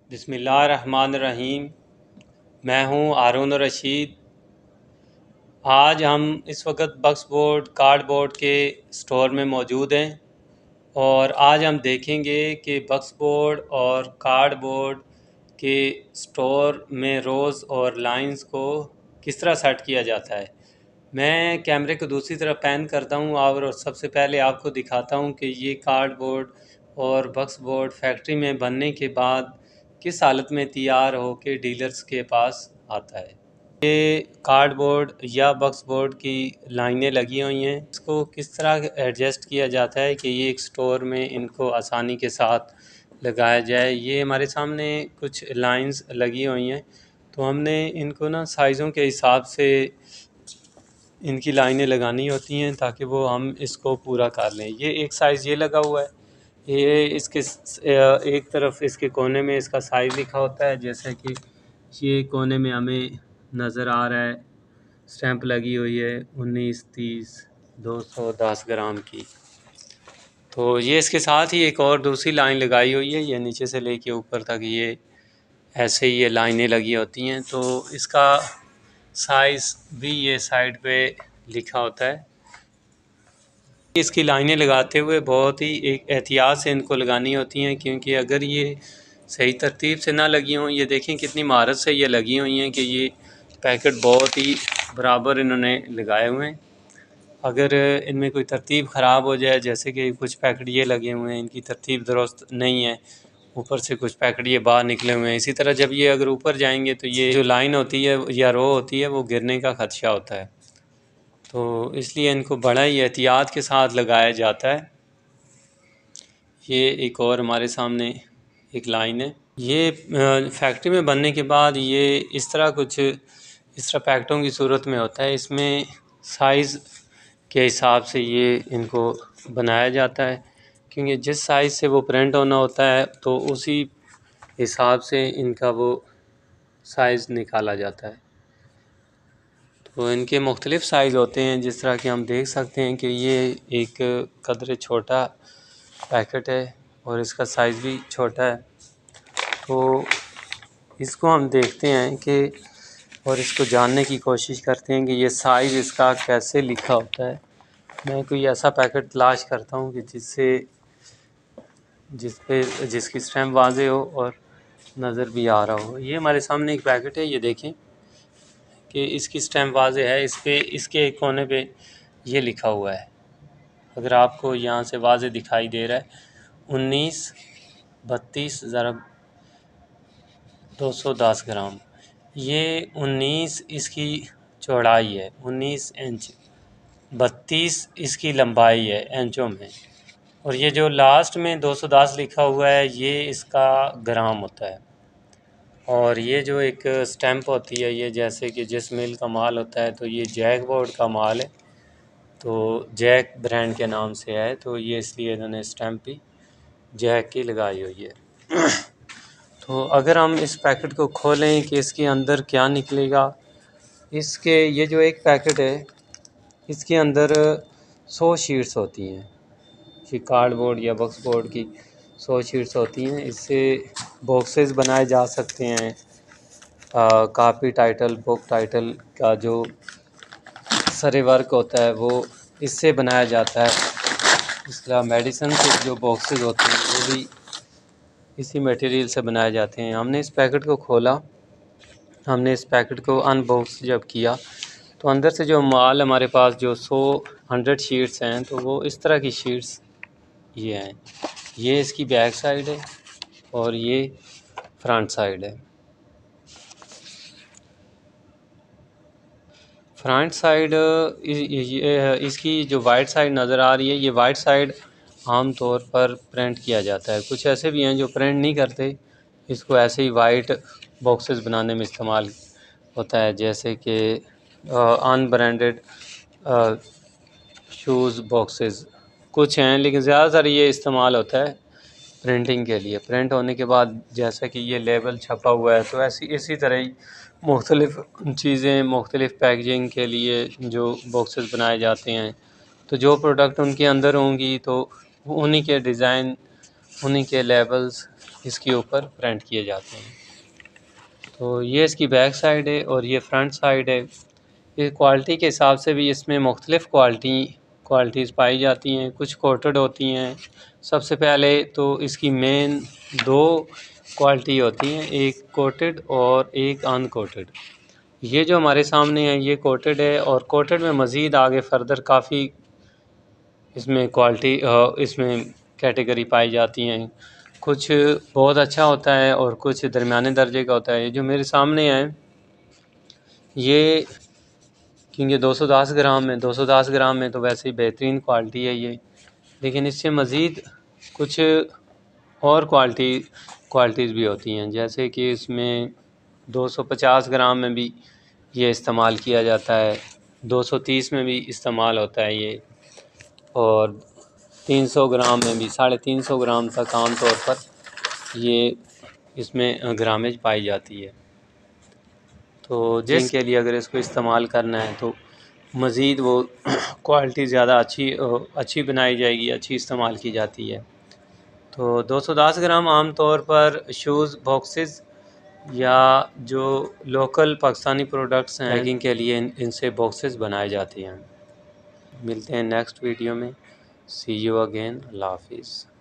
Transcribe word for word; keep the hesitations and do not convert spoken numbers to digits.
बिस्मिल्लाहिर्रहमानिर्रहीम। मैं हूँ हारून रशीद। आज हम इस वक्त बक्स बोर्ड कार्डबोर्ड के स्टोर में मौजूद हैं और आज हम देखेंगे कि बक्स बोर्ड और कार्डबोर्ड के स्टोर में रोज़ और लाइंस को किस तरह सेट किया जाता है। मैं कैमरे को दूसरी तरफ पैन करता हूँ और सबसे पहले आपको दिखाता हूँ कि ये कार्डबोर्ड और बक्स बोर्ड फैक्ट्री में बनने के बाद किस हालत में तैयार हो के डीलर्स के पास आता है। ये कार्डबोर्ड या बक्स बोर्ड की लाइनें लगी हुई हैं, इसको किस तरह एडजस्ट किया जाता है कि ये एक स्टोर में इनको आसानी के साथ लगाया जाए। ये हमारे सामने कुछ लाइंस लगी हुई हैं, तो हमने इनको ना साइज़ों के हिसाब से इनकी लाइनें लगानी होती हैं ताकि वो हम इसको पूरा कर लें। ये एक साइज़ ये लगा हुआ है, ये इसके एक तरफ इसके कोने में इसका साइज़ लिखा होता है, जैसे कि ये कोने में हमें नज़र आ रहा है स्टैंप लगी हुई है उन्नीस तीस दो सौ दस ग्राम की। तो ये इसके साथ ही एक और दूसरी लाइन लगाई हुई है, ये नीचे से लेके ऊपर तक ये ऐसे ही ये लाइनें लगी होती हैं। तो इसका साइज़ भी ये साइड पे लिखा होता है। इसकी लाइनें लगाते हुए बहुत ही एक एहतियात से इनको लगानी होती हैं, क्योंकि अगर ये सही तरतीब से ना लगी हों, ये देखें कितनी महारत से ये लगी हुई हैं कि ये पैकेट बहुत ही बराबर इन्होंने लगाए हुए हैं। अगर इनमें कोई तरतीब ख़राब हो जाए, जैसे कि कुछ पैकेट ये लगे हुए हैं इनकी तरतीब दुरुस्त नहीं है, ऊपर से कुछ पैकेट ये बाहर निकले हुए हैं, इसी तरह जब ये अगर ऊपर जाएंगे तो ये जो लाइन होती है या रो होती है वो गिरने का ख़दशा होता है। तो इसलिए इनको बड़ा ही एहतियात के साथ लगाया जाता है। ये एक और हमारे सामने एक लाइन है। ये फैक्ट्री में बनने के बाद ये इस तरह कुछ इस तरह पैकेटों की सूरत में होता है। इसमें साइज़ के हिसाब से ये इनको बनाया जाता है, क्योंकि जिस साइज़ से वो प्रिंट होना होता है तो उसी हिसाब से इनका वो साइज़ निकाला जाता है। तो इनके मुख्तलिफ़ साइज़ होते हैं, जिस तरह कि हम देख सकते हैं कि ये एक कदर छोटा पैकेट है और इसका साइज़ भी छोटा है। तो इसको हम देखते हैं कि और इसको जानने की कोशिश करते हैं कि ये साइज़ इसका कैसे लिखा होता है। मैं कोई ऐसा पैकेट तलाश करता हूँ कि जिससे जिस पे जिसकी स्टैम्प वाज़ेह हो और नज़र भी आ रहा हो। ये हमारे सामने एक पैकेट है, ये देखें कि इसकी स्टैम्प वाज़ेह है, इस पे इसके एक कोने पे ये लिखा हुआ है, अगर आपको यहाँ से वाज़ेह दिखाई दे रहा है, उन्नीस बत्तीस ज़रब दो सौ दस ग्राम। ये उन्नीस इसकी चौड़ाई है, उन्नीस इंच, बत्तीस इसकी लंबाई है इंचों में, और ये जो लास्ट में दो सौ दस लिखा हुआ है ये इसका ग्राम होता है। और ये जो एक स्टैम्प होती है, ये जैसे कि जिस मिल का माल होता है, तो ये जैक बोर्ड का माल है, तो जैक ब्रांड के नाम से है, तो ये इसलिए इन्होंने स्टैम्प भी जैक की लगाई हुई है। तो अगर हम इस पैकेट को खोलें कि इसके अंदर क्या निकलेगा, इसके ये जो एक पैकेट है इसके अंदर सौ शीट्स होती हैं, कि कार्डबोर्ड या बक्स बोर्ड की सौ शीट्स होती हैं। इससे बॉक्सेस बनाए जा सकते हैं, कापी टाइटल बुक टाइटल का जो सरे वर्क होता है वो इससे बनाया जाता है। इसका मेडिसिन के जो बॉक्सेस होते हैं वो भी इसी मटेरियल से बनाए जाते हैं। हमने इस पैकेट को खोला, हमने इस पैकेट को अनबॉक्स जब किया तो अंदर से जो माल हमारे पास जो सौ हंड्रेड शीट्स हैं, तो वो इस तरह की शीट्स ये हैं। ये इसकी बैक साइड है और ये फ्रंट साइड है। फ्रंट साइड इसकी जो वाइट साइड नज़र आ रही है, ये वाइट साइड आम तौर पर प्रिंट किया जाता है। कुछ ऐसे भी हैं जो प्रिंट नहीं करते, इसको ऐसे ही वाइट बॉक्सेस बनाने में इस्तेमाल होता है, जैसे कि अनब्रांडेड शूज़ बॉक्सेस कुछ हैं, लेकिन ज़्यादातर ये इस्तेमाल होता है प्रिंटिंग के लिए। प्रिंट होने के बाद जैसा कि ये लेबल छपा हुआ है, तो ऐसी इसी तरह ही मुख्तलिफ़ चीज़ें मुख्तलिफ़ पैकेजिंग के लिए जो बॉक्सेस बनाए जाते हैं, तो जो प्रोडक्ट उनके अंदर होंगी तो उन्हीं के डिज़ाइन, उन्हीं के लेबल्स इसके ऊपर प्रिंट किए जाते हैं। तो ये इसकी बैक साइड है और ये फ्रंट साइड है। ये क्वालिटी के हिसाब से भी इसमें मुख्तलिफ़ क्वालिटी क्वालिटीज़ पाई जाती हैं, कुछ कोटेड होती हैं। सबसे पहले तो इसकी मेन दो क्वालिटी होती हैं, एक कोटेड और एक अनकोटेड। ये जो हमारे सामने है ये कोटेड है, और कोटेड में मज़ीद आगे फर्दर काफ़ी इसमें क्वालिटी इसमें कैटेगरी पाई जाती हैं। कुछ बहुत अच्छा होता है और कुछ दरमियाने दर्जे का होता है। ये जो मेरे सामने है ये क्योंकि दो सौ दस ग्राम में दो सौ दस ग्राम में तो वैसे ही बेहतरीन क्वालिटी है ये, लेकिन इससे मज़ीद कुछ और क्वालिटी क्वालिटीज़ भी होती हैं, जैसे कि इसमें दो सौ पचास ग्राम में भी ये इस्तेमाल किया जाता है, दो सौ तीस में भी इस्तेमाल होता है ये, और तीन सौ ग्राम में भी, साढ़े तीन सौ ग्राम तक आम तौर पर ये इसमें ग्रामेज पाई जाती है। तो जिनके लिए अगर इसको इस्तेमाल करना है तो मज़ीद वो क्वालिटी ज़्यादा अच्छी अच्छी बनाई जाएगी, अच्छी इस्तेमाल की जाती है। तो दो सौ दस ग्राम आम तौर पर शूज़ बॉक्सेस या जो लोकल पाकिस्तानी प्रोडक्ट्स हैं पैकिंग के लिए इन, इनसे बॉक्सेस बनाए जाते हैं। मिलते हैं नेक्स्ट वीडियो में। सी यू अगेन। अल्लाह हाफिज़।